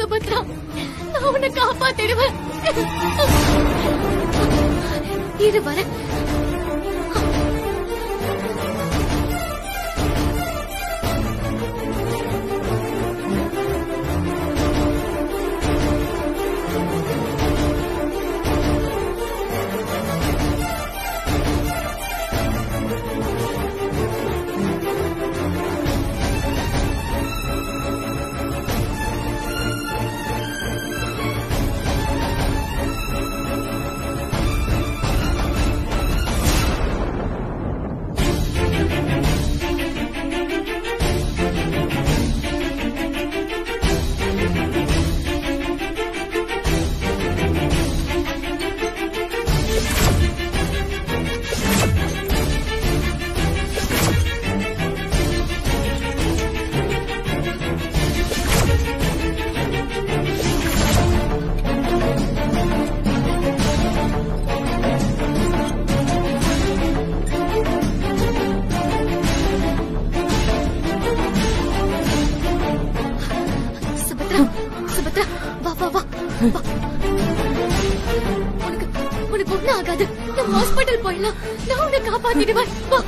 சுபத்ரா, நான் உன்னை காப்பாத்திடுவேன். இரு வர. உனக்கு ஒண்ணு ஆகாது. நம்ம ஹாஸ்பிட்டல் போயிடலாம். நான் உன்னை காப்பாத்திடுவேன். வா.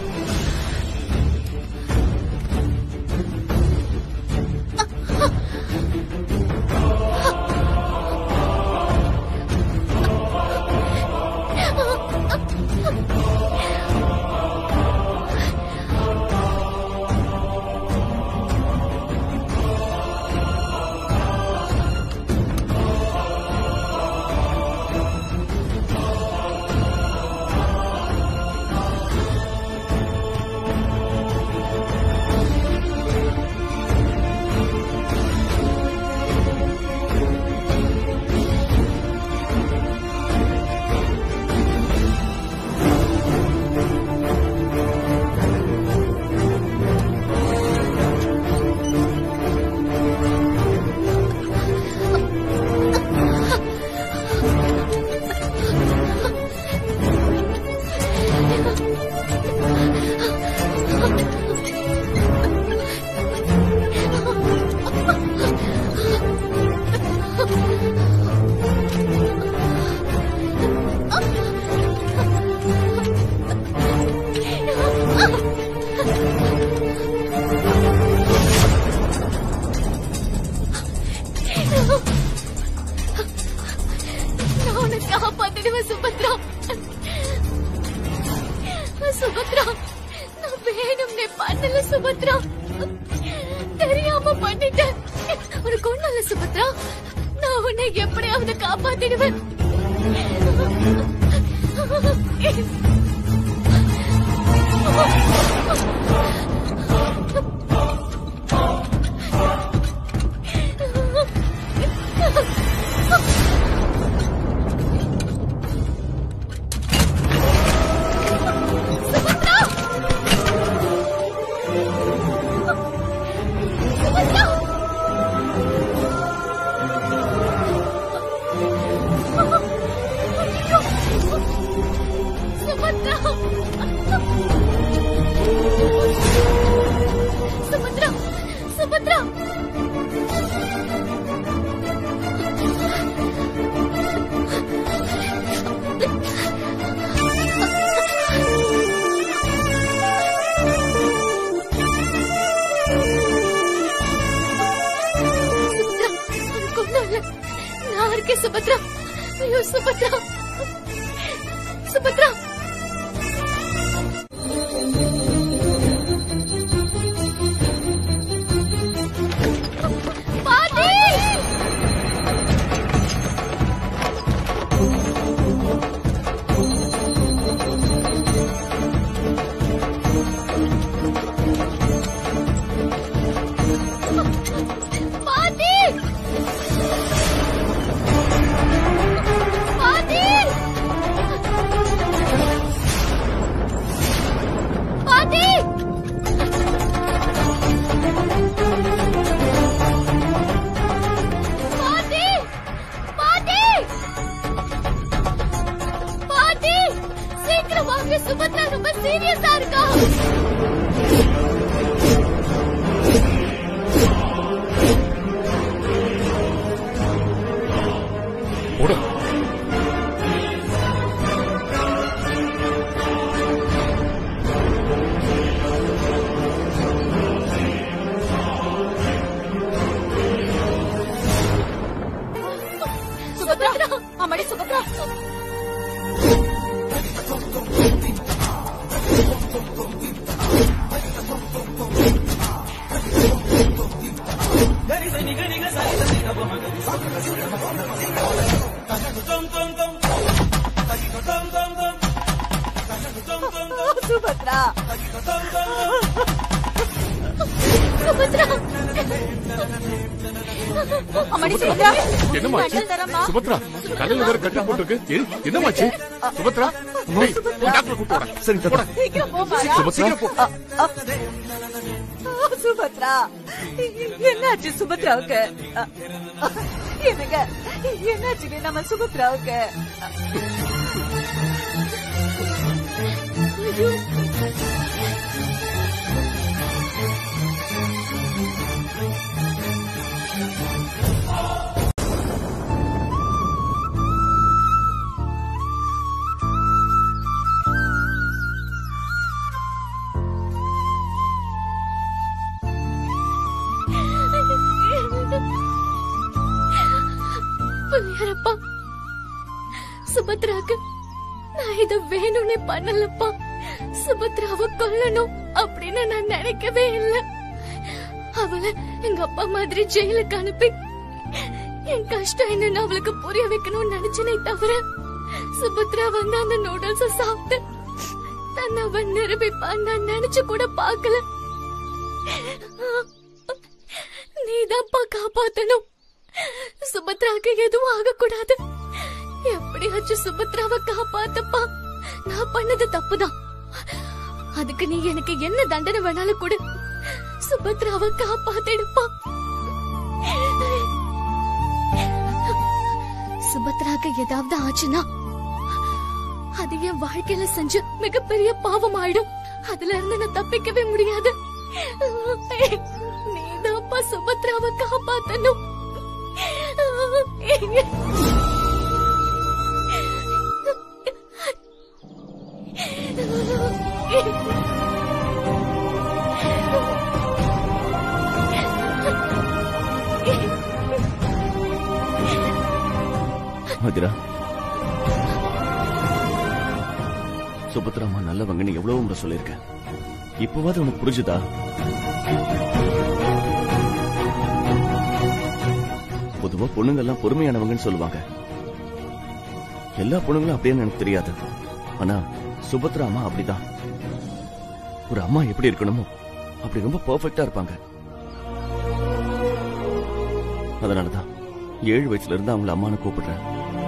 சுபத்ரா, நான் வேணும்னே பண்ணல சுபத்ரா, தெரியாம பண்ணிட்டேன். உனக்கு ஒண்ணு சுபத்ரா, நான் உன்னை எப்படியாவது காப்பாத்திடுவேன். சுபத்ரா, ஐயோ சுபத்ரா, சுபத்ரா. சுபத்ரா ரொம்ப சீரியஸா இருக்கா? போட. சுபத்ரா, அம்மாடி சுபத்ரா. சுபத்ரா, சுபத்ரா, அம்மாடி சுபத்ரா, என்னமாச்சு சுபத்ரா? தலையில வேற கட்டி போட்டுருக்கு. என்னமாச்சு சுபத்ரா? டாக்டர் கூட்டு வர. சரி போட. சீக்கிரம் போ மாறா. சுபத்ரா சுபத்ரா, என்னாச்சு சுபத்ராவுக்கு? என்னங்க என்னாச்சு நம்ம சுபத்ராவுக்கு? புள்ளியாரப்பா, சுபத்ராக்கு நான் இத வேணும்னே பண்ணலப்பா. சுபத்ராவை கொல்லணும் அப்படின்னு நான் நினைக்கவே இல்லை. அவளை எங்க அப்பா மாதிரி ஜெயிலுக்கு அனுப்பி என் கஷ்டம் என்னன்னு அவளுக்கு புரிய வைக்கணும்னு நினைச்சனே தவிர, சுபத்ரா வந்து அந்த நூடுல்ஸ் சாப்பிட்டு தன்னை அவன் நிரூபிப்பான்னு நான் நினைச்சு கூட பாக்கல. நீதான்ப்பா காப்பாத்தணும். சுபத்ராக்கு எதுவும் ஆகக்கூடாது. எப்படியாச்சும் சுபத்ராவை காப்பாத்தப்பா. நான் பண்ணது தப்புதான். அதுக்கு நீ எனக்கு என்ன தண்டனை வேணாலும் கொடு. சுபத்ராவை காப்பாத்திடுப்பா. சுபத்ராக்கு ஏதாவது ஆச்சுன்னா அது என் வாழ்க்கையில செஞ்ச மிகப்பெரிய பாவம் ஆயிடும். அதுல இருந்து நான் தப்பிக்கவே முடியாது. நீதான்ப்பா சுபத்ராவை காப்பாத்தணும். மதுரா, சுபத்ரா அம்மா நல்லவங்கன்னு எவ்வளவு முறை சொல்லிருக்கேன். இப்பவாது உனக்கு புரிஞ்சுதா? பொதுவா பொண்ணுங்க எல்லாம் பொறுமையானவங்கன்னு சொல்லுவாங்க. எல்லா பொண்ணுங்களும் அப்படின்னு எனக்கு தெரியாது. ஆனா சுபத்ரா அம்மா அப்படிதான். ஒரு அம்மா எப்படி இருக்கணுமோ அப்படி ரொம்ப பெர்ஃபெக்ட்டா இருப்பாங்க. அதனாலதான் 7 வயசுல இருந்து அவங்கள அம்மானு கூப்பிடுறேன்.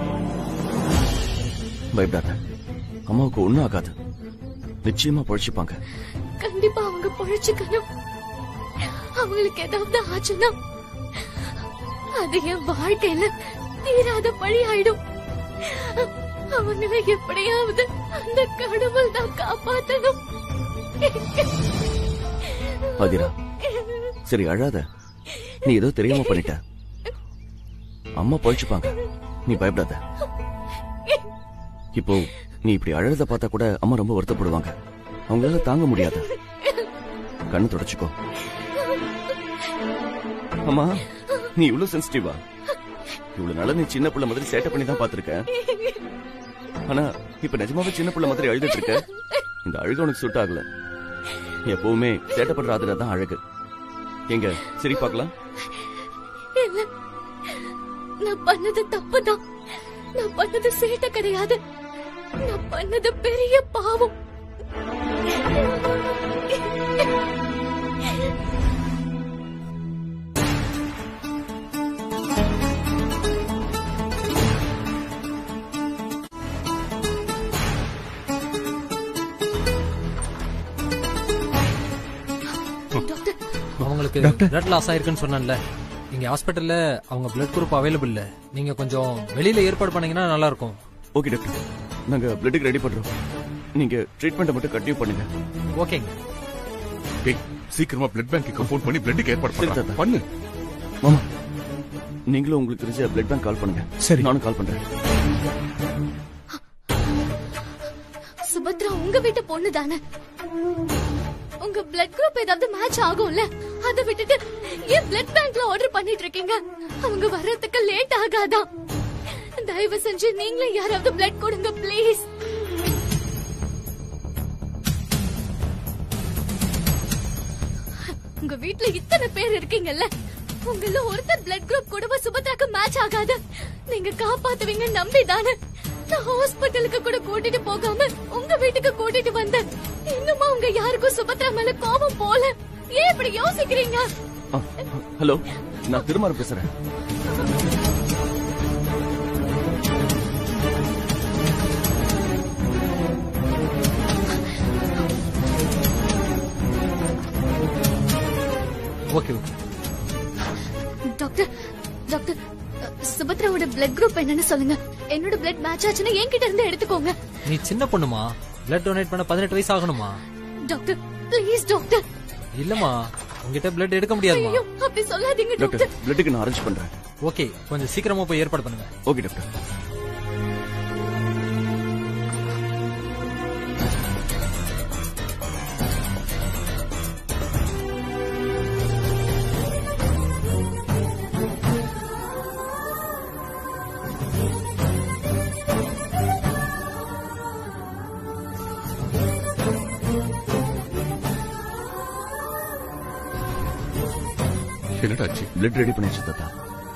பயப்படாத, அம்மாவுக்கு ஒண்ணும் ஆகாது. நிச்சயமா பொழைச்சுப்பாங்க. கண்டிப்பா அவங்க பொழைச்சுக்கணும். அவங்களுக்கு ஏதாவது ஆச்சுன்னா அது என் வாழ்க்கையில தீராத பழி ஆயிடும். அவங்களை எப்படியாவது அந்த கடவுள் தான் காப்பாத்தணும். அதிரா, சரி அழாத. நீ ஏதோ தெரியாம பண்ணிட்ட. அம்மா பொழைச்சுப்பாங்க, நீ பயப்படாத. இப்போ நீ இப்படி அழறத பார்த்தா கூட அம்மா ரொம்ப வருத்தப்படுவாங்க. அவங்களால தாங்க முடியாது. கண்ணு தொடச்சுக்கோ. அம்மா, நீ இவ்வளவு சென்சிட்டிவா? இவ்வளவு நாளா நீ சின்ன பிள்ளை மாதிரி சேட்டை பண்ணி தான் பாத்திருக்க. ஆனா இப்ப நிஜமாவே சின்ன பிள்ளை மாதிரி அழுதுட்டு இருக்க. இந்த அழுக உனக்கு சுட் ஆகல. எப்பவுமே சேட்டை பண்ற ஆதிரா தான் அழகு. எங்க சரி பார்க்கலாம். நான் பண்ணது தப்புதான். நான் பண்ணது சேட்டை கிடையாது. நான் பண்ணது பெரிய பாவம். அவங்களுக்கு பிளட் லாஸ் ஆயிருக்குன்னு சொன்னேன்ல. இங்க ஹாஸ்பிட்டல்ல அவங்க பிளட் குரூப் அவைலபிள் இல்ல. நீங்க கொஞ்சம் வெளியில ஏற்பாடு பண்ணீங்கன்னா நல்லா இருக்கும். ஓகே டாக்டர், நாங்க பிளட்டுக்கு ரெடி பண்றோம். நீங்க ட்ரீட்மெண்ட் மட்டும் கண்டினியூ பண்ணுங்க. ஓகேங்க. சீக்கிரமா பிளட் பேங்க்கு ஃபோன் பண்ணி பிளட்டுக்கு ஏற்பாடு பண்ணு. மாமா நீங்களும் உங்களுக்கு தெரிஞ்ச பிளட் பேங்க் கால் பண்ணுங்க. சரி. நானும் கால் பண்றேன். சுபத்ரா உங்க வீட்டு பொண்ணு தானே? உங்க பிளட் குரூப் ஏதாவது மேட்ச் ஆகும்ல? அதை விட்டுட்டு ஏன் பிளட் பேங்க்ல ஆர்டர் பண்ணிட்டு இருக்கீங்க? அவங்க வர்றதுக்கு லேட் ஆகாதா? தயவு செஞ்சு நீங்களே யாராவது பிளட் கொடுங்க ப்ளீஸ். உங்க வீட்ல இத்தனை பேர் இருக்கீங்கல்ல, உங்கள ஒருத்தர் பிளட் குரூப் கூட சுபத்ராக்கு மேட்ச் ஆகாது. நீங்க காப்பாத்துவீங்க நம்பிதானே நான் ஹாஸ்பிட்டலுக்கு கூட கூட்டிட்டு போகாம உங்க வீட்டுக்கு கூட்டிட்டு வந்தேன். இன்னுமா உங்க யாருக்கும் சுபத்ரா மேல கோபம் போல? ஏன் இப்படி யோசிக்கிறீங்க? ஹலோ, நான் திருமாறு பேசுறேன். Okay okay. டாக்டர் டாக்டர், சுபத்ராவோட பிளட் குரூப் என்னன்னு சொல்லுங்க. என்னோட பிளட் மேட்ச் ஆச்சுன்னா என்கிட்ட இருந்து எடுத்துக்கோங்க. நீ சின்ன பொண்ணுமா, பிளட் டொனேட் பண்ண 18 வயசு ஆகணுமா? Doctor please doctor. இல்லம்மா, உங்ககிட்ட பிளட் எடுக்க முடியாதுமா. ஐயோ அப்படி சொல்லாதீங்க டாக்டர். டாக்டர். பிளட்டுக்கு நான் அரேஞ்ச் பண்றேன். ஓகே, கொஞ்சம் சீக்கிரமா போய் ஏற்பாடு பண்ணுங்க. Okay doctor. என்னடாச்சு? பிளட் ரெடி பண்ணிடுச்சு தாத்தா.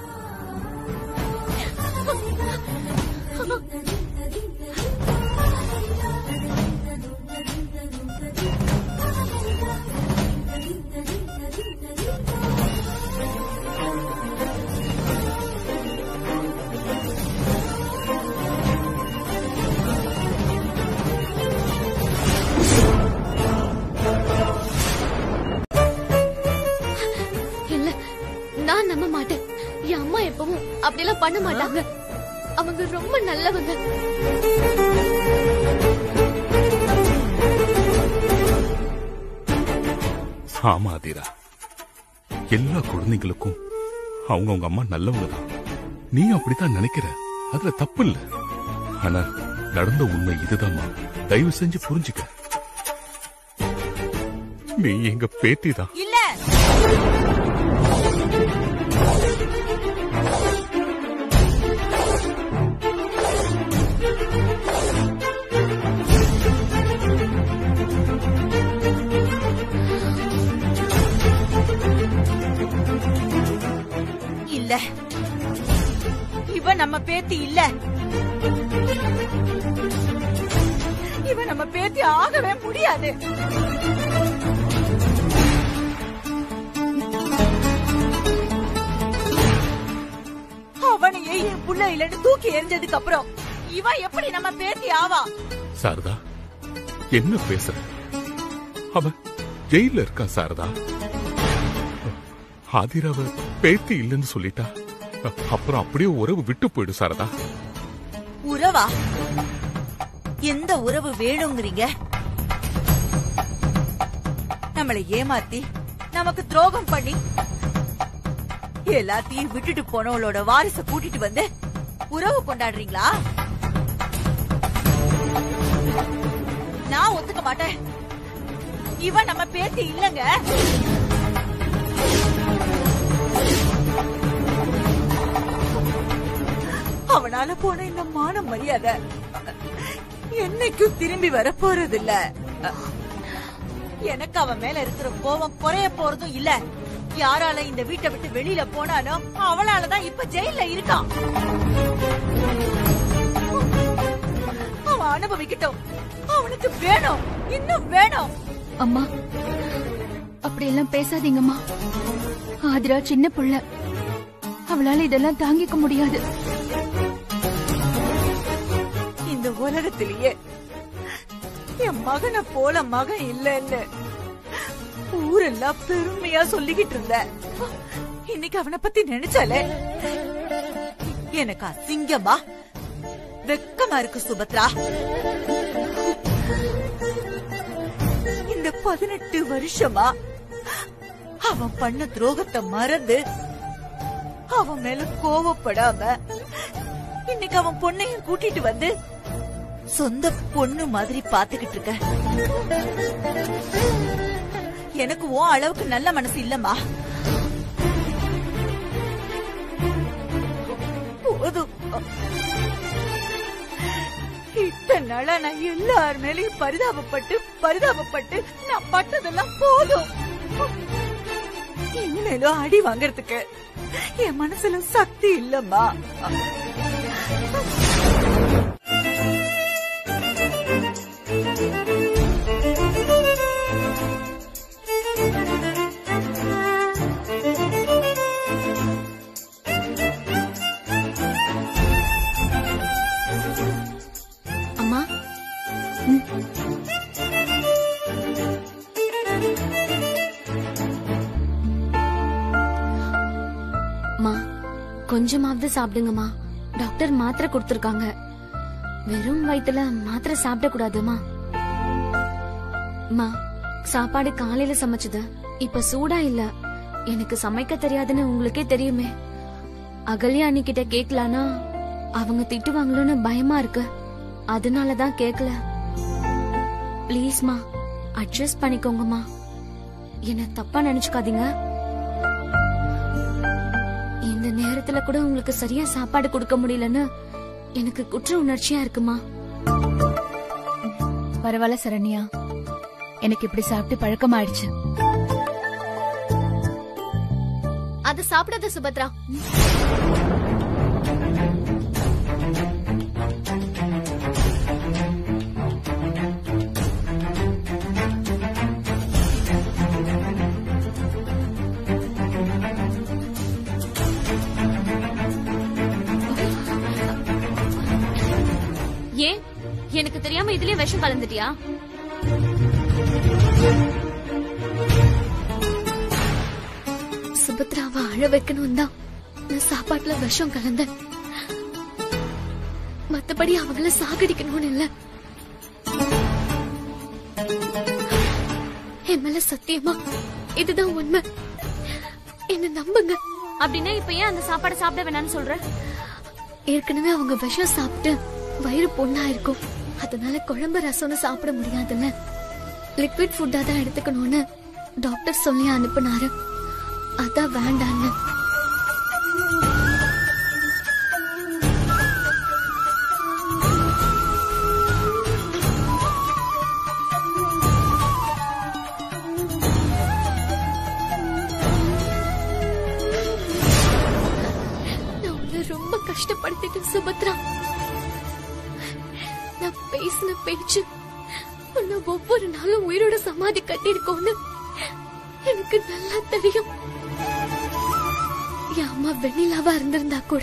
நான் நம்ப மாட்டேன். என் அம்மா எப்பவும் அப்படியெல்லாம் பண்ண மாட்டாங்க. அவங்க ரொம்ப நல்லவங்க. ஆமா ஆதிரா, எல்லா குழந்தைங்களுக்கும் அவங்க அம்மா நல்லவங்க தான். நீ அப்படித்தான் நினைக்கிற, அதுல தப்பு இல்ல. ஆனா நடந்த உண்மை இதுதாம்மா. தயவு செஞ்சு புரிஞ்சுக்க. நீ எங்க பேத்தி தான். இல்ல, இல்ல, இவ நம்ம பேத்தி இல்ல. இவ நம்ம பேத்தி ஆகவே முடியாது. அவனையே என் புள்ள இல்லன்னு தூக்கி எறிஞ்சதுக்கு அப்புறம் இவ எப்படி நம்ம பேத்தி ஆவா? சாரதா, என்ன பேசுற? அவ ஜெயில இருக்கா சாரதா. ஆதிராவ பேத்தி இல்லைன்னு சொல்லிட்டா, அப்புறம் அப்படியே உறவு விட்டு போயிடும் சாரதா. உறவா? எந்த உறவு வேணுங்கிறீங்க? நம்மளை ஏமாத்தி நமக்கு துரோகம் பண்ணி எல்லாத்தையும் விட்டுட்டு போனவளோட வாரிச கூட்டிட்டு வந்து உறவு கொண்டாடுறீங்களா? நான் ஒத்துக்க மாட்டேன். இவ நம்ம பேத்தி இல்லங்க. அவனால போன இந்த மான மரியாதை என்னைக்கும் திரும்பி வர போறது இல்ல. எனக்கு அவன் மேல இருக்கிற கோபம் குறைய போறதும் இல்ல. யாரால இந்த வீட்டை விட்டு வெளியில போனானோ அவளாலதான் இப்ப ஜெயில இருக்கான். அவன் அனுபவிக்கட்டும். அவனுக்கு வேணும், இன்னும் வேணும். அம்மா அப்படியெல்லாம் பேசாதீங்கம்மா. ஆதிரா சின்ன புள்ள, அவளால இதெல்லாம் தாங்கிக்க முடியாது. இந்த உலகத்திலேயே என் மகனை போல மகன் இல்லன்னு ஊரெல்லாம் பெருமையா சொல்லிக்கிட்டு இருந்த. இன்னைக்கு அவனை பத்தி நினைச்சாலே எனக்கு அசிங்கமா வெக்கமா இருக்கு சுபத்ரா. இந்த 18 வருஷமா அவன் பண்ண துரோகத்தை மறந்து அவன் மேல கோவப்படாம இன்னைக்கு அவன் பொண்ணையும் கூட்டிட்டு வந்து சொந்த பொண்ணு மாதிரி பாத்துக்கிட்டு இருக்க. எனக்கு உன் அளவுக்கு நல்ல மனசு இல்லம்மா. போதும். இத்தனை நாளா நான் எல்லார் மேலயும் பரிதாபப்பட்டு நான் பட்டதெல்லாம் போதும். இனிமேலும் அடி வாங்கறதுக்கு என் மனசுல சக்தி இல்லம்மா. அம்மா, கொஞ்சமாவது சாப்பிடுங்கம்மா. டாக்டர் மாத்திரை கொடுத்திருக்காங்க. வெறும் வயித்துல மாத்திரை சாப்பிட கூடாதுமா. சாப்பாடு காலையில சமைச்சது இப்ப சூடா இல்ல. எனக்கு சமைக்க தெரியாதுன்னு உங்களுக்கே தெரியுமே. அகல்யா அண்ணிக்கிட்ட கேக்கலானா அவங்க திட்டுவாங்களோன்னு பயமா இருக்கு. அதனாலதான் கேக்கல. பிளீஸ்மா, அட்ஜஸ்ட் பண்ணிக்கோங்கம்மா. என்ன தப்பா நினைச்சுக்காதீங்க. இந்த நேரத்துல கூட உங்களுக்கு சரியா சாப்பாடு கொடுக்க முடியலன்னு எனக்கு குற்ற உணர்ச்சியா இருக்குமா. பரவாயில்ல சரண்யா, எனக்கு இப்படி சாப்பிட்டு பழக்கமாயிடுச்சு. அது சாப்பிடாத சுபத்ரா. ஏன் எனக்கு தெரியாம இதுலயே விஷம் கலந்துட்டியா? சுபத்ராவை அழ வைக்கணும் தான் நான் சாப்பாட்டுல விஷம் கலந்தேன். மத்தபடி அவங்கள சாகடிக்கணும்னு இல்ல. என் மேல சத்தியமா இதுதான் உண்மை. என்ன நம்புங்க. அப்படின்னா இப்ப ஏன் அந்த சாப்பாடை சாப்பிட வேணாம்னு சொல்ற? ஏற்கனவே அவங்க விஷம் சாப்பிட்டு வயிறு பொண்ணா இருக்கும். அதனால குழம்பு ரசம்னு சாப்பிட முடியாதுல்ல. லிக்விட் ஃபுட்டா தான் எடுத்துக்கணும்னு டாக்டர் சொல்லி அனுப்புனாரு. அதான் வேண்டான்னு. நான் உன்னை ரொம்ப கஷ்டப்படுத்திட்டேன் சுபத்ரா. நான் பேசின பேச்சு உன்னை ஒவ்வொரு நாளும் உயிரோட சமாதி கட்டிருக்கோன்னு எனக்கு நல்லா தெரியும். என் அம்மா வெண்ணிலாவா இருந்திருந்தா கூட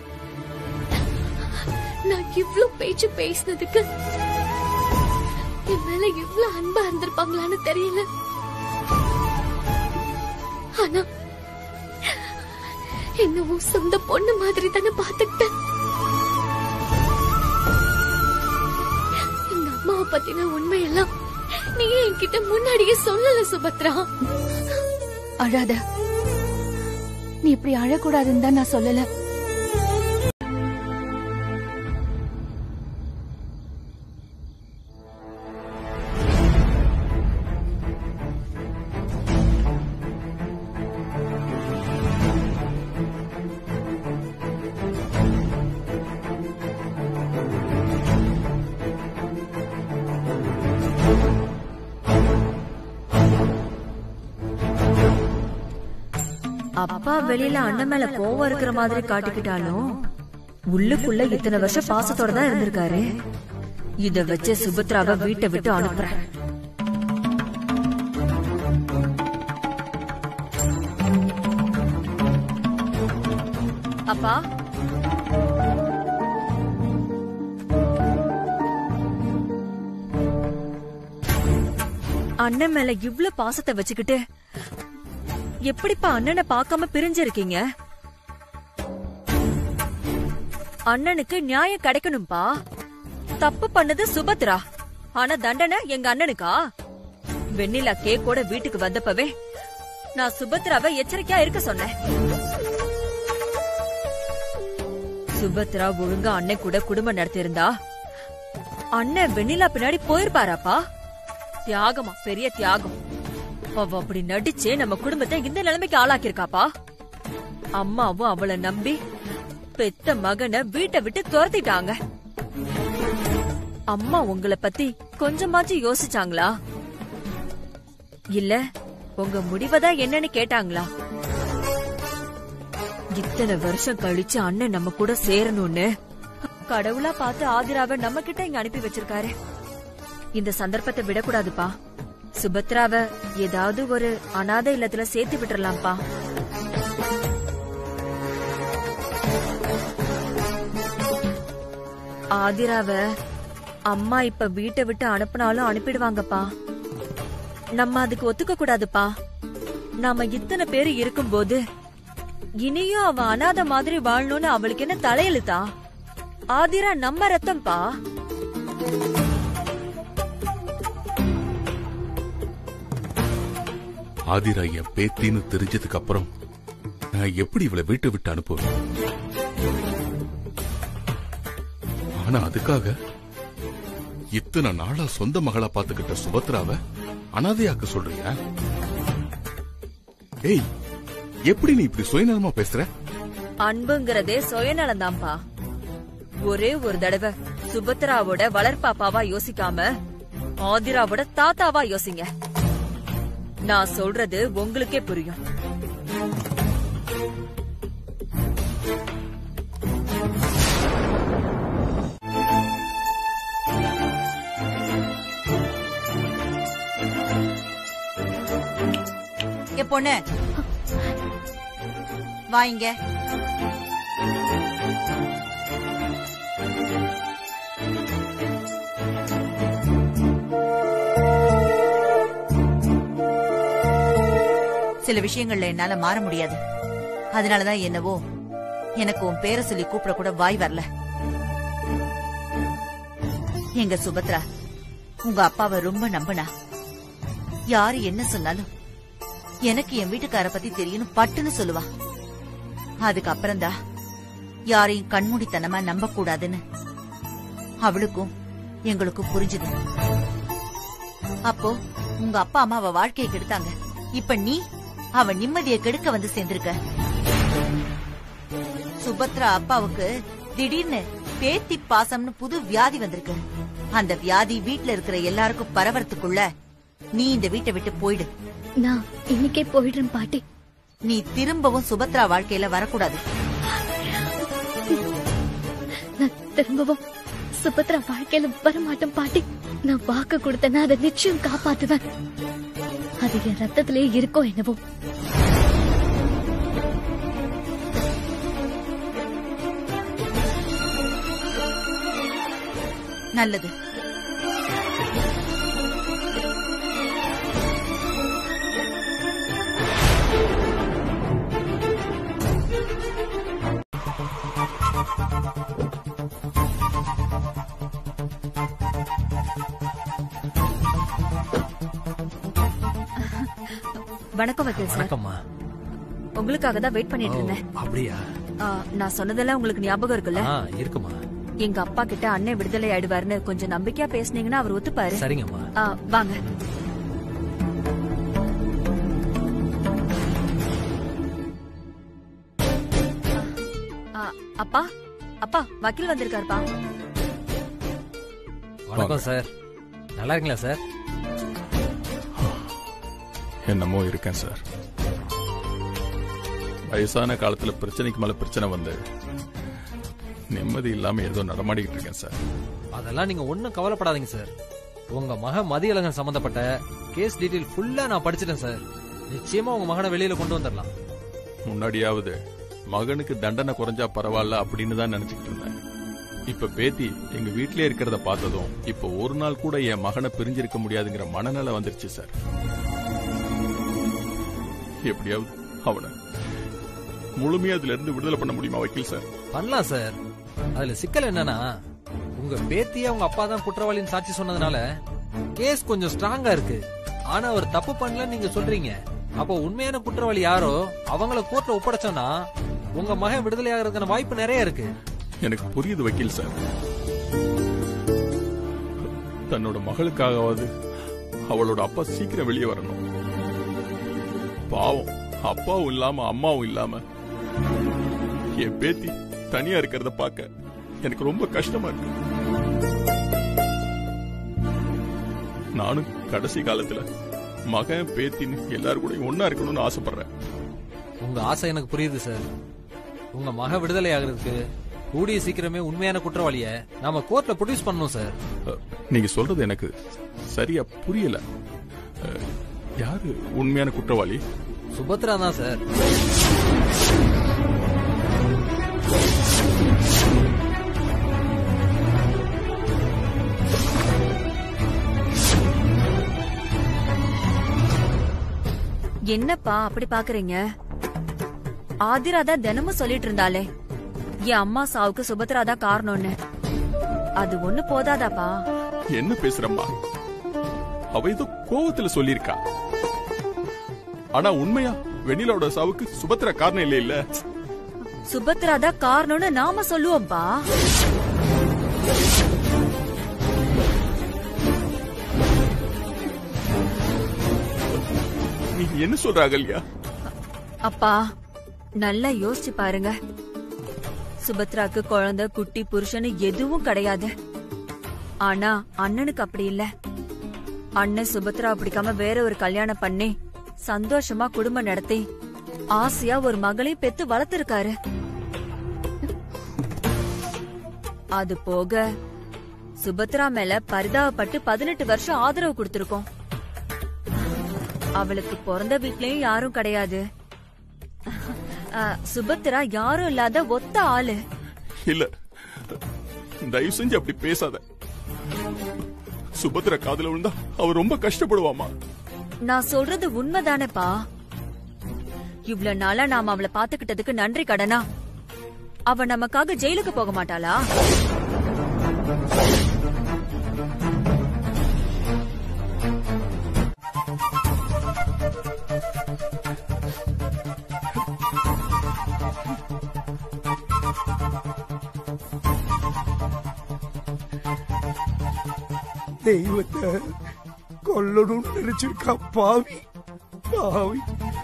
நான் இவ்ளோ பேச்சு பேசினதுக்கு என் மேல இவ்ளோ அன்பா இருந்திருப்பாங்களான்னு தெரியல. ஆனா என்னவும் சொந்த பொண்ணு மாதிரி தானே பாத்துக்கிட்டேன். எங்க அம்மாவை பத்தின உண்மையெல்லாம் நீ என்கிட்ட முன்னாடியே சொல்லல சுபத்ரா. அழாத. நீ இப்படி அழக்கூடாதுன்னு தான் நான் சொல்லல. அப்பா வெளியில அண்ணன் மேல கோவம் இருக்கிற மாதிரி காட்டிக்கிட்டாலும் உள்ளுக்குள்ள இத்தனை வருஷம் பாசத்தோட தான் இருந்திருக்காரு. இத வச்சு சுபத்ராவை வீட்டை விட்டு அனுப்புறேன். அப்பா, அண்ணன் மேல இவ்ளோ பாசத்தை வச்சுக்கிட்டு எப்படிப்பா அண்ணனை பார்க்காம பிரிஞ்சிருக்கீங்க? அண்ணனுக்கு நியாயம் கிடைக்கணும்பா. தப்பு பண்ணது சுபத்ரா, ஆனா தண்டனை எங்க அண்ணனுக்கா? வெண்ணிலா கேக்கோட வீட்டுக்கு வந்தப்பவே நான் சுபத்ராவை எச்சரிக்கையா இருக்க சொன்னேன். சுபத்ரா ஒழுங்கா அண்ணன் கூட குடும்பம் நடத்தியிருந்தா அண்ணன் வெண்ணிலா பின்னாடி போயிருப்பாராப்பா. தியாகமா, பெரிய தியாகம். அவ அப்படி நடிச்சு நம்ம குடும்பத்தை இந்த நிலைமைக்கு ஆளாக்கிருக்காப்பா. அம்மாவும் அவளை நம்பி பெத்த மகனை வீட்டை விட்டு துரத்திட்டாங்க. அம்மா உங்களை பத்தி கொஞ்சமாச்சும் யோசிச்சாங்களா? இல்ல உங்க முடிவதான் என்னன்னு கேட்டாங்களா? இத்தனை வருஷம் கழிச்சு அண்ணன் நம்ம கூட சேரணும்னு கடவுளா பார்த்து ஆதிராவை நம்ம கிட்ட இங்க அனுப்பி வச்சிருக்காரு. இந்த சந்தர்ப்பத்தை விடக்கூடாதுப்பா. சுபத்ராவை ஏதாவது ஒரு அநாதை இல்லத்துல சேர்த்து விட்டுறலாம்ப்பா. ஆதிராவை அம்மா இப்ப வீட்டை விட்டு அனுப்பினாலும் அனுப்பிடுவாங்கப்பா. நம்ம அதுக்கு ஒத்துக்க கூடாதுப்பா. நாம இத்தனை பேரு இருக்கும்போது இனியும் அவ அநாத மாதிரி வாழணும்னு அவளுக்கு என்ன தலையெழுத்தா? ஆதிரா நம்ம ரத்தம்பா. ஆதிரா என் பேத்தின்னு தெரிஞ்சதுக்கு அப்புறம் நான் எப்படி இவளை வீட்டை விட்டு அனுப்புவேன்? ஆனா அதுக்காக இத்தனை நாளா சொந்த மகளா பாத்துக்கிட்ட சுபத்ராவை அனாதையாக்க சொல்றியா? ஏய், எப்படி நீ இப்படி சுயநலமா பேசுற? அன்புங்கிறதே சுயநலம்தான்பா. ஒரே ஒரு தடவை சுபத்ராவோட வளர்ப்பாப்பாவா யோசிக்காம ஆதிராவோட தாத்தாவா யோசிங்க. நான் சொல்றது உங்களுக்கே புரியும். என் பொண்ணு வாங்க. சில விஷயங்கள்ல என்னால மாற முடியாது. அதனாலதான் என்னவோ எனக்கு உன் பேரை சொல்லி கூப்பிட கூட வாய் வரல. எங்க சுபத்ரா உங்க அப்பாவை ரொம்ப நம்பினா. யாரு என்ன சொன்னாலும் எனக்கு என் வீட்டுக்கார பத்தி தெரியும் பட்டுன்னு சொல்லுவா. அதுக்கப்புறம்தான் யாரையும் கண்மூடித்தனமா நம்ப கூடாதுன்னு அவளுக்கும் எங்களுக்கும் புரிஞ்சுது. அப்போ உங்க அப்பா அம்மா அவ வாழ்க்கையை கெடுத்தாங்க. இப்ப நீ அவ நிம்மதியை கெடுக்க வந்து சேர்ந்திருக்க. சுபத்ரா அப்பாவுக்கு திடீர்னு பேத்தி பாசம்னு புது வியாதி வந்திருக்கு. அந்த வியாதி வீட்டுல இருக்கிற எல்லாருக்கும் பரவறதுக்குள்ள நீ இந்த வீட்டை விட்டு போயிடு. நான் இன்னைக்கே போயிடுறேன் பாட்டி. நீ திரும்பவும் சுபத்ரா வாழ்க்கையில வரக்கூடாது. நான் திரும்பவும் சுபத்ரா வாழ்க்கையில வரமாட்டேன் பாட்டி. நான் வாக்கு கொடுத்தேன்னா அதை நிச்சயம் காப்பாத்துவேன். அது என் ரத்தத்திலே இருக்கோ என்னவோ. நல்லது. வணக்கம் வக்கீல் சார். வணக்கம்மா. உங்களுக்காக தான் வெயிட் பண்ணிட்டு இருந்தேன். அப்படியா? நான் சொன்னதெல்லாம் உங்களுக்கு ஞாபகம் இருக்குல்ல? இருக்குமா. எங்க அப்பா கிட்ட அண்ணன் விடுதலை ஆயிடுவாருன்னு கொஞ்சம் நம்பிக்கையா பேசுனீங்கன்னா அவர் ஒத்துப்பாரு. சரிங்கம்மா. வாங்க. அப்பா அப்பா வக்கீல் வந்திருக்காருப்பா. வணக்கம் சார். நல்லா இருக்கீங்களா சார்? என்னமோ இருக்கேன் சார். வயசான காலத்துல பிரச்சனைக்கு மேல பிரச்சனை வந்து நிம்மதி இல்லாம ஏதோ நடமாடிக்கிட்டு இருக்கேன் சார். அதெல்லாம் நீங்க ஒண்ணும் கவலைப்படாதீங்க சார். உங்க மக மதியழகன் சம்பந்தப்பட்ட கேஸ் டீடைல் ஃபுல்லா நான் படிச்சிட்டேன் சார். நிச்சயமா உங்க மகனை வெளியில கொண்டு வந்துடலாம். முன்னாடியாவது மகனுக்கு தண்டனை குறைஞ்சா பரவாயில்ல அப்படின்னு தான் நினைச்சுக்கிட்டு இருந்தேன். இப்ப பேத்தி எங்க வீட்டிலே இருக்கிறத பார்த்ததும் இப்ப ஒரு நாள் கூட என் மகனை பிரிஞ்சிருக்க முடியாதுங்கிற மனநிலை வந்துருச்சு சார். எப்படியாவது அவனை முழுமையா அதுல இருந்து விடுதலை பண்ண முடியுமா வக்கீல் சார்? பண்ணலாம் சார். அதுல சிக்கல் என்னன்னா, உங்க பேத்திய உங்க அப்பா தான் குற்றவாளின்னு சாட்சி சொன்னதுனால கேஸ் கொஞ்சம் ஸ்ட்ராங்கா இருக்கு. ஆனா அவர் தப்பு பண்ணலன்னு நீங்க சொல்றீங்க. அப்போ உண்மையான குற்றவாளி யாரோ அவங்கள கோர்ட்ல ஒப்படைச்சோம்னா உங்க மகன் விடுதலை ஆகிறதுக்கான வாய்ப்பு நிறைய இருக்கு. எனக்கு புரியுது வக்கீல் சார். தன்னோட மகளுக்காகவாது அவளோட அப்பா சீக்கிரம் வெளியே வரணும். பாவம், அப்பாவும் இல்லாம அம்மாவும் இல்லாம என் பேத்தி தனியா இருக்கிறத பார்க்க எனக்கு ரொம்ப கஷ்டமா இருக்கு. நானும் கடைசி காலத்துல மகன் பேத்தின்னு எல்லாரும் கூட ஒன்னா இருக்கணும்னு ஆசைப்படுறேன். உங்க ஆசை எனக்கு புரியுது சார். உங்க மக விடுதலை ஆகிறதுக்கு கூடிய சீக்கிரமே உண்மையான குற்றவாளிய நாம கோர்ட்ல ப்ரொடியூஸ் பண்ணணும் சார். நீங்க சொல்றது எனக்கு சரியா புரியல. யாரு உண்மையான குற்றவாளி? சுபத்ரா தான் சார். என்னப்பா அப்படி பாக்குறீங்க? ஆதிரா தான் தினமும் சொல்லிட்டு இருந்தாலே என் அம்மா சாவுக்கு சுபத்ரா தான் காரணம்னு. அது ஒண்ணு போதாதாப்பா? என்ன பேசுறம்மா? அவ ஏதோ கோவத்துல சொல்லிருக்கா. ஆனா உண்மையா வெண்ணிலாவோட சாவுக்கு சுபத்ரா காரணம் இல்ல. இல்ல, சுபத்ரா தான் காரணம்னு நாம சொல்லுவோம்ப்பா. நீ என்ன சொல்ற அகல்யா? அப்பா நல்லா யோசிச்சு பாருங்க. சுபத்ராக்கு குழந்தை குட்டி புருஷன்னு எதுவும் கிடையாது. ஆனா அண்ணனுக்கு அப்படி இல்ல. அண்ணன் சுபத்ரா பிடிக்காம வேற ஒரு கல்யாணம் பண்ணி சந்தோஷமா குடும்பம் நடத்தி ஆசையா ஒரு மகளையும் பெத்து வளர்த்திருக்காரு. அது போக சுபத்ரா மேல பரிதாபப்பட்டு 18 வருஷம் ஆதரவு கொடுத்திருக்கோம். அவளுக்கு பிறந்த வீட்லயும் யாரும் கிடையாது. சுபத்ரா யாரும் இல்லாத ஒத்த ஆளு. இல்ல, தயவு செஞ்சு அப்படி பேசாத. சுபத்ரா காதுல விழுந்தா அவ ரொம்ப கஷ்டப்படுவாமா. நான் சொல்றது உண்மைதானேப்பா. இவ்வளவு நாளா நாம அவளை பாத்துக்கிட்டதுக்கு நன்றி கடனா அவ நமக்காக ஜெயிலுக்கு போக மாட்டாளா? தெய்வத்தை கொல்லணும்னு நினைச்சிருக்கா பாவி பாவி.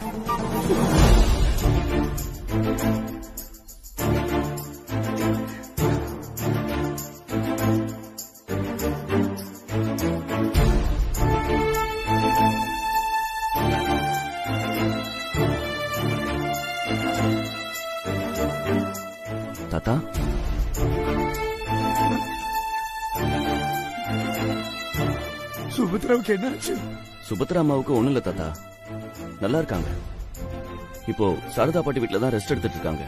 தாத்தா, சுபத்ராவுக்கு என்னாச்சு? சுபத்ரா அம்மாவுக்கு ஒண்ணும் இல்ல தாத்தா, நல்லா இருக்காங்க. இப்போ சாரதா பாட்டி வீட்டுல தான் ரெஸ்ட் எடுத்துட்டு இருக்காங்க.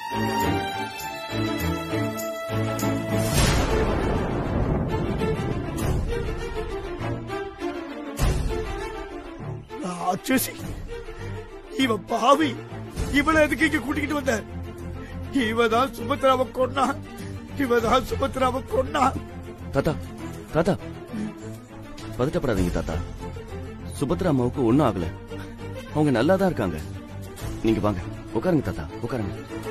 ராட்சசி, இவ பாவி, இவளை எதுக்கு இங்க கூட்டிக்கிட்டு வந்த? இவதான் சுபத்ராவை கொன்னா, இவதான் சுபத்ராவை கொன்னா. தாத்தா தாத்தா பதட்டப்படாதீங்க தாத்தா. சுபத்ரா அம்மாவுக்கு ஒண்ணும் ஆகல, அவங்க நல்லாதான் இருக்காங்க. நீங்க வாங்க, உட்காருங்க தாத்தா, உட்காருங்க.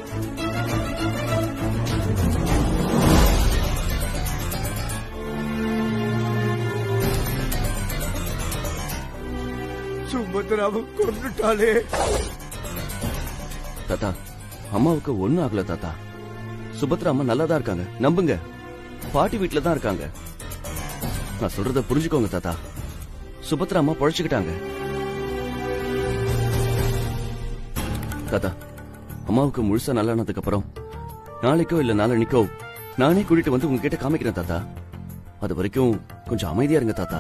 சுபத்ராவை கொன்னுட்டாலே. தாத்தா, அம்மாவுக்கு ஒண்ணும் ஆகல தாத்தா. சுபத்ரா அம்மா நல்லாதான் இருக்காங்க, நம்புங்க. பாட்டி வீட்டுல தான் இருக்காங்க. நான் சொல்றத புரிஞ்சுக்கோங்க தாத்தா. சுபத்ரா அம்மா பொழைச்சுக்கிட்டாங்க. தாத்தா, அம்மாவுக்கு முழுசா நல்லானதுக்கு அப்புறம் நாளைக்கோ இல்ல நாளன்னைக்கோ நானே கூட்டிட்டு வந்து உங்ககிட்ட காமிக்கிறேன் தாத்தா. அது வரைக்கும் கொஞ்சம் அமைதியா இருங்க தாத்தா.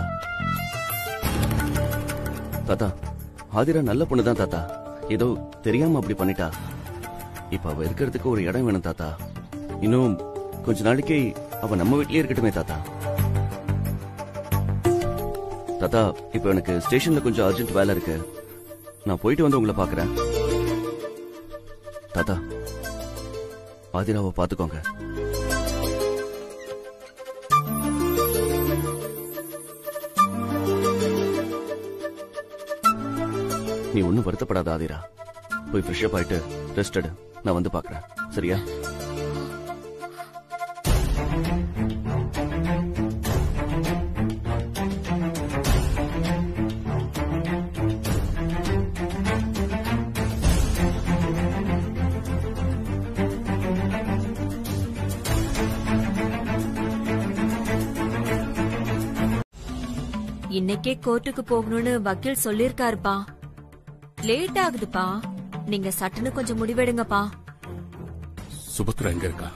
தாத்தா, ஆதிரா நல்ல பொண்ணுதான் தாத்தா. ஏதோ தெரியாம அப்படி பண்ணிட்டா. இப்ப அவ இருக்கிறதுக்கு ஒரு இடம் வேணும் தாத்தா. இன்னும் கொஞ்ச நாளைக்கு அவ நம்ம வீட்லயே இருக்கட்டுமே தாத்தா. தாத்தா, இப்ப எனக்கு ஸ்டேஷன்ல கொஞ்சம் அர்ஜென்ட் வேலை இருக்கு. நான் போயிட்டு வந்து உங்களை பாக்குறேன். தாத்தா, ஆதிராவை பாத்துக்கோங்க. நீ ஒன்னும் வருத்தப்படாத ஆதிரா. போய் ஃப்ரெஷ் அப் ஆயிட்டு ரெஸ்ட் எடு. நான் வந்து பாக்குறேன், சரியா? இன்னைக்கே கோர்ட்டுக்கு போகணும்னு வக்கீல் சொல்லிருக்காருப்பா. லேட் ஆகுதுப்பா, நீங்க சட்டுன்னு கொஞ்சம் முடிவெடுங்கப்பா. சுபத்ரா எங்க இருக்கா?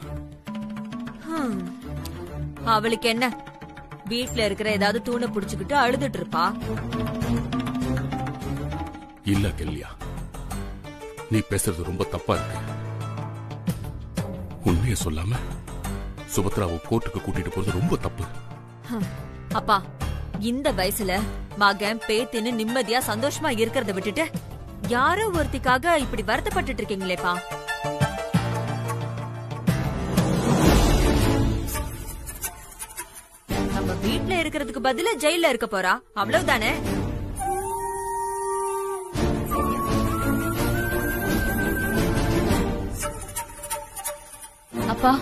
அவளுக்கு என்ன, வீட்ல இருக்கிற ஏதாவது தூணை புடிச்சுக்கிட்டு அழுதுட்டு இருப்பா. இல்ல கல்யா, நீ பேசுறது ரொம்ப தப்பா இருக்கு. உண்மைய சொல்லாம சுபத்ராவை கோர்ட்டுக்கு கூட்டிட்டு போறது ரொம்ப தப்பு. அப்பா, இந்த வயசுல மகன் பேத்தின்னு நிம்மதியா சந்தோஷமா இருக்கிறத விட்டுட்டு யாரோ ஒருத்திக்காக இப்படி வருத்தப்பட்டு இருக்கீங்களேப்பா. நம்ம வீட்ல இருக்கிறதுக்கு பதிலா ஜெயில இருக்க போறா, அவ்வளவுதானே? அப்பா,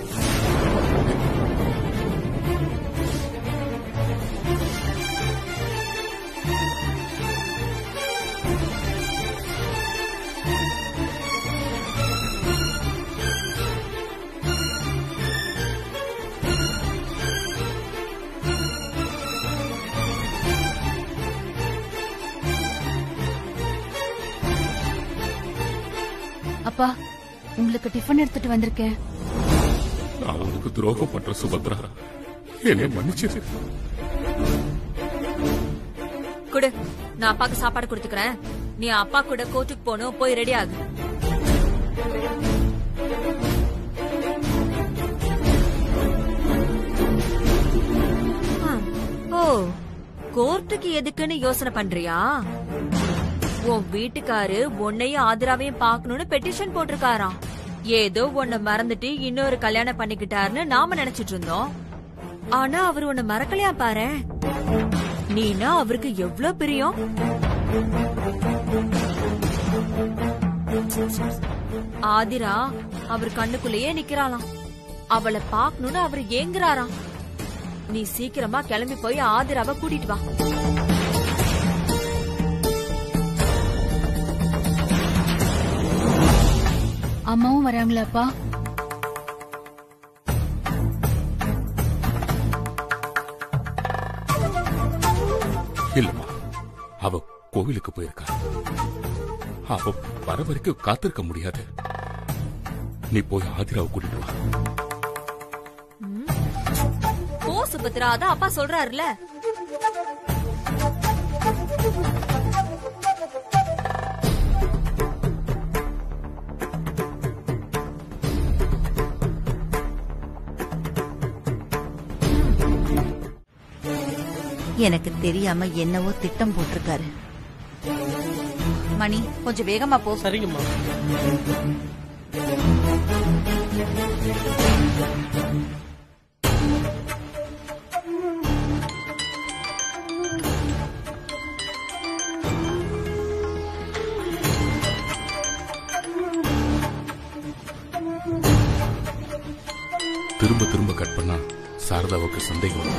அப்பா, உங்களுக்கு டிஃபன் எடுத்துட்டு வந்திருக்கேன். நான் உனக்கு துரோகம் பண்ற சுபத்ரா, என்னை மன்னிச்சிரு. குடு, நான் அப்பாக்கு சாப்பாடு கொடுத்துக்கிறேன். நீ அப்பா கூட கோர்ட்டுக்கு போகணும், போய் ரெடி ஆகு. ஓ, கோர்ட்டுக்கு எதுக்குன்னு யோசனை பண்றியா? உன் வீட்டுக்காரு உன்னையும் ஆதிராவையும் பாக்கணும்னு பெட்டிஷன் போட்டிருக்காராம். ஏதோ உன்னை மறந்துட்டு இன்னொரு கல்யாணம் பண்ணிக்கிட்டாருன்னு நாம நினைச்சிட்டு இருந்தோம். ஆனா அவர் உன்னை மறக்கலையா பாரு. நீனா அவருக்கு எவ்வளவு பிரியம். ஆதிரா அவர் கண்ணுக்குள்ளேயே நிக்கிறாளாம். அவளை பாக்கணும்னு அவர் ஏங்குறாராம். நீ சீக்கிரமா கிளம்பி போய் ஆதிராவை கூட்டிட்டு வா. அம்மாவும் வராங்களாப்பா? இல்லம்மா, அவ கோவிலுக்கு போயிருக்கா. அவ வர வரைக்கும் காத்திருக்க முடியாது. நீ போய் ஆதிராவை கூட்டிட்டு வா. போ சுபத்ரா, அதான் அப்பா சொல்றாருல. எனக்கு தெரியாம என்னவோ திட்டம் போட்டிருக்காரு. மணி, கொஞ்சம் வேகமா போ. சரிங்கம்மா. திரும்ப திரும்ப கட் பண்ணா சாரதாவுக்கு சந்தேகம்.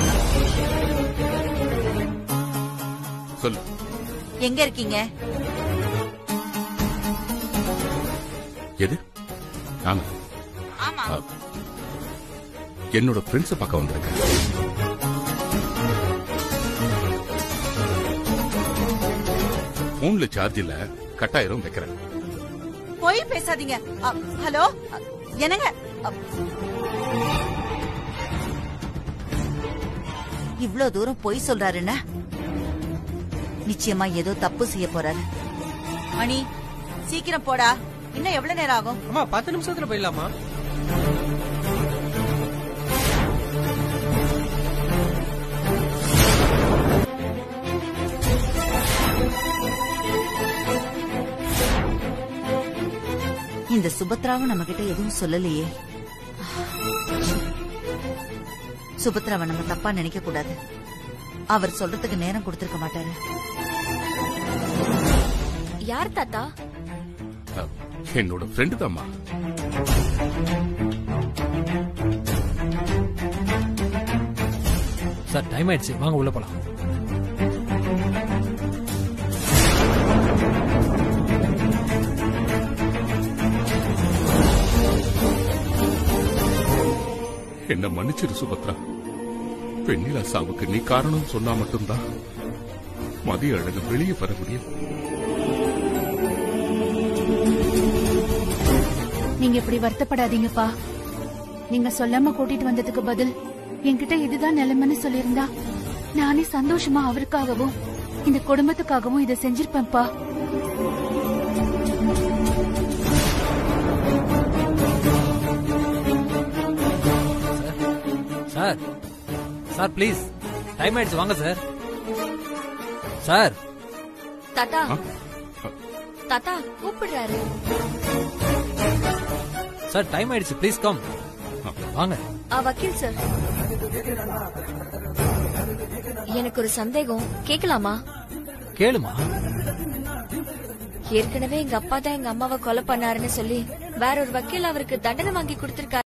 சொல்லு, எங்க இருக்கீங்க? எது? என்னோட ஃப்ரெண்ட்ஸ பார்க்க வந்திருக்கேன். போன்ல சார்ஜ் இல்ல, கட்டாயிரம் வைக்கிறேன். போய் பேசாதீங்க. ஹலோ, என்னங்க? இவ்ளோ தூரம் பொய் சொல்றாருன்னா நிச்சயமா ஏதோ தப்பு செய்ய போறாரு. மணி, சீக்கிரம் போடா. இன்னும் எவ்வளவு நேரம் ஆகும்? அம்மா, 10 நிமிஷத்துல போயிடலாமா? இந்த சுபத்ராவும் நம்ம கிட்ட எதுவும் சொல்லலையே. சுபத்ராவை நம்ம தப்பா நினைக்க கூடாது. அவர் சொல்றதுக்கு நேரம் கொடுத்திருக்க மாட்டாரு. யார் தாத்தா? என்னோட ஃப்ரெண்டு தாம்மா. சார், டைம் ஆயிடுச்சு, வாங்க உள்ள போலாம். என்ன மன்னிச்சிரு சுபத்ரா. வெண்ணிலா சாவுக்கு நீ காரணம் சொன்னா மட்டும்தான் மதிய அழகு வெளியே வர முடியும். நீங்க இப்படி வருத்தப்படாதீங்கப்பா. நீங்க சொல்லாம கூட்டிட்டு வந்ததுக்கு பதில் என்கிட்ட இதுதான் நிலைமைன்னு சொல்லியிருந்தா நானே சந்தோஷமா அவருக்காகவும் இந்த குடும்பத்துக்காகவும் இதை செஞ்சிருப்பேன்ப்பா. சார் சார் ப்ளீஸ், டைம் ஆயிடுச்சு, வாங்க சார். சார் தாத்தா ஆ? தாத்தா கூப்பிடுறாரு. சார் டைம் ஆயிடுச்சு, ப்ளீஸ் கம். வாங்க. வக்கீல் சார், எனக்கு ஒரு சந்தேகம், கேட்கலாமா? கேளுமா. ஏற்கனவே எங்க அப்பா தான் எங்க அம்மாவை கொலை பண்ணாருன்னு சொல்லி வேற ஒரு வக்கீல் அவருக்கு தண்டனை வாங்கி கொடுத்திருக்காரு.